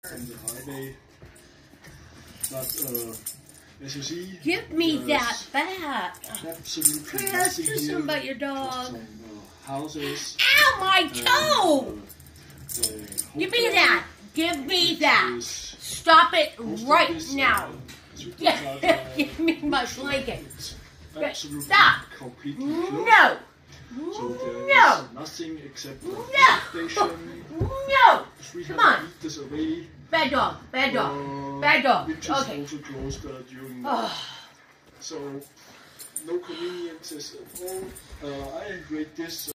on the highway. But as you see, give me that back. Absolutely Chris, do something about your dog. Some, houses. Ow, my toe! Give me that. Give me that. Stop it right now. Give me my blanket. Stop. No. So there No. is nothing except a No. station. No. 300 Come on. meters away. Bad dog. Bad dog. Bad dog. Which is Okay. also closed during Oh. so no conveniences at all. I rate this